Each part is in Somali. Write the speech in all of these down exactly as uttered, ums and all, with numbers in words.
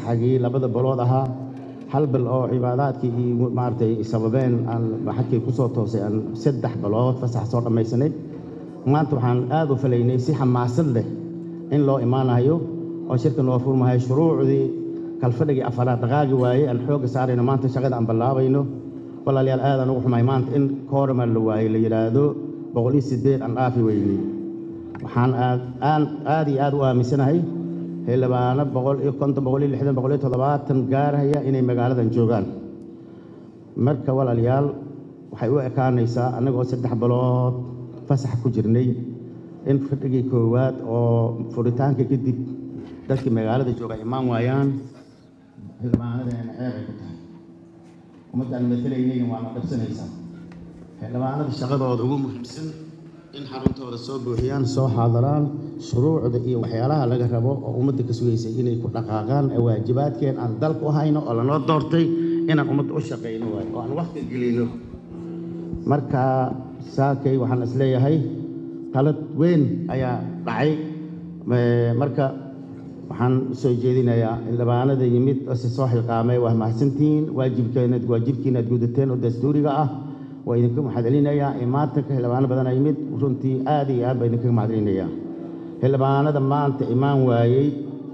fasaxagii labada balood ahaa hal bal oo cibaadaadkii iyo maartay sababeen aan xaqii ku soo toosay aan saddex balood fasax soo dhamaysanay maanta waxaan aad u falaynay si xamaasad leh in loo imaanayo oo shirka noo furmahay shuruucdii kalfadhigi afaraad dhaqaaqi waayay aan xoog saarayno maanta shaqada aan balaabayno walaalayaal aad aan ugu xumay maanta in koorma la waayay la yiraahdo boqol iyo siddeed aan dhaafi weynay waxaan aad aan aad iyo aad u aaminsanahay xildhibaano boqol iyo konton boqol iyo lixdan boqol iyo toddobaatan gaaraya inay magaaladan joogaan marka walaalayaal waxay u ekaanaysaa annagoo saddex balood fasax ku jirnay in fadhigii koowaad oo furitaanka kadib dadkii magaalada jooga imaan waayaan xildhibaanadeena ceeb ay ku tahay ummaddaan matalaynayna waana dhabsanaysaa xildhibaanada shaqadooda ugu muhiimsan in xaruntooda soo buuxiyaan soo xaadaraan shuruucda iyo waxyaalaha laga rabo oo ummadda ka sugaysay inay ku dhaqaaqaan ee waajibaadkeen aan dalka u hayno oo lanoo doortay inaan ummadda u shaqayno waayo oo aan waqti gelino marka saakay waxaan is leeyahay qalad weyn ayaa dhacay marka waxaan soo jeedinayaa xildhibaanada yimid si soo xilqaamay waa mahadsantihiin waajibkeena waajibkiina aad gudateen oo dastuuriga ah waa idinka mahadcelinayaa imaatanka xildhibaano badan ay yimid runtii aad iyo aad baa idinkaga mahadcelinayaa xildhibaanada maanta imaan waayey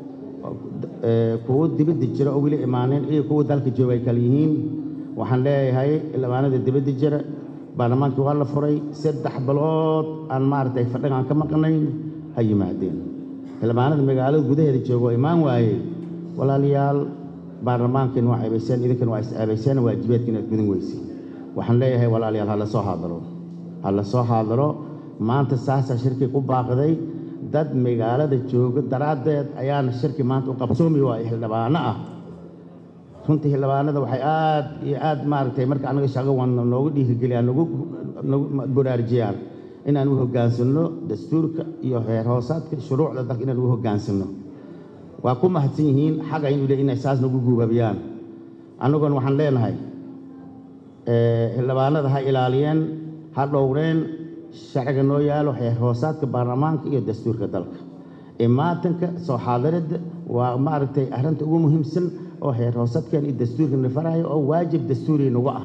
kuwo dibadda jira oo weli imaaneen iyo kuwa dalka jooga ay kala yihiin waxaan leeyahay xildhibaanada dibadda jira baarlamaankii waa la furay saddex balood aan maaragtay fadhigaan ka maqnayn ha yimaadeen xildhibaanada magaalada gudaheeda jooga oo imaan waayey walaalayaal baarlamaankiina waa ceebayseen idinkana waa is ceebayseen waajibaadkiina aad gudan weyseen waxaan leeyahay walaalayaal ha la soo haadaro ha la soo haadaro maanta saasaa shirki ku baaqday dad magaalada jooga daraaddeed ayaana shirki maanta u qabsoomi waayay xildhibaano ah runtii xildhibaanada waxay aad iyo aad maaragtay marka anaga shaqo wan noogu dhiirigeliyaan nagu nagu baraarujiyaan inaan u hoggaansanno dastuurka iyo heer hoosaadka shuruucda dalka inaan u hoggaansanno waa ku mahadsan yihiin xaga inuu leeyahay inay saas nagu guubabiyaan annaguna waxaan leenahay xildhibaanada ha ilaaliyeen ha dhowreen sharciga noo yaalo heer hoosaadka baarlamaanka iyo dastuurka dalka imaatanka soo xaadaridda waa maaragtay arrinta ugu muhiimsan oo heer hoosaadkan iyo dastuurka na farayo oo waajib dastuuri nagu ah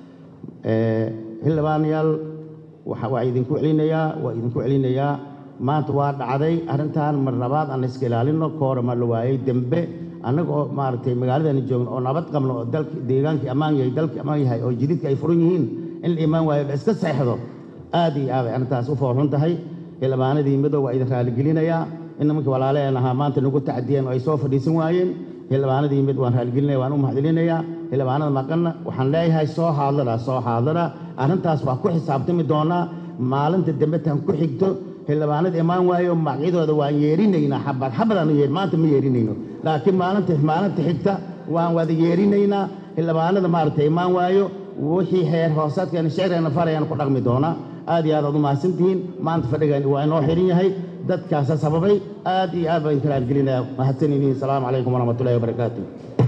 xildhibaanayaal waa idinku celinayaa waa idinku celinayaa maanta waa dhacday arrintan mar labaad aan iska ilaalino koorama la waayay dembe annaga oo maaragtay magaaladani joogno oo nabad qabno oo dalka deegaankii ammaan yahay dalkii ammaan yahay oo jididka ay furan yihiin in la imaan waayo la iska seexdo aad iyo aad ay arrintaas u foorxun tahay xildhibaanadii midow waa idin raaligelinayaa in nimankii walaaleen ahaa maanta nagu tacdiyeen oo ay soo fadhiisan waayeen xildhibaanadii mid waan raaligelinaya waan u mahadcelinayaa xildhibaanada maqanna waxaan leeyahay soo haadara soo haadara arrintaas waa ku xisaabtami doonaa maalinta dambe tan ku xigto xildhibaanada imaan waayo magacyadooda waan yeerinaynaa xabad xabadaan yeer maanta ma yeerinayno laakiin maalinta maalinta xigta waan wada yeerinaynaa xildhibaanada maaragtay imaan waayo wixii heer hoosaadkeena sharcigeena farayaan ku dhaqmi doonaa aad iyo aad aad u mahadsantihiin maanta fadhigan waa inoo xiran yahay dadkaasa sababay aad iyo aad baan kala gelinayaa mahadsanyihiin asalaamu calaykum waraxmatullaahi wabarakaatuh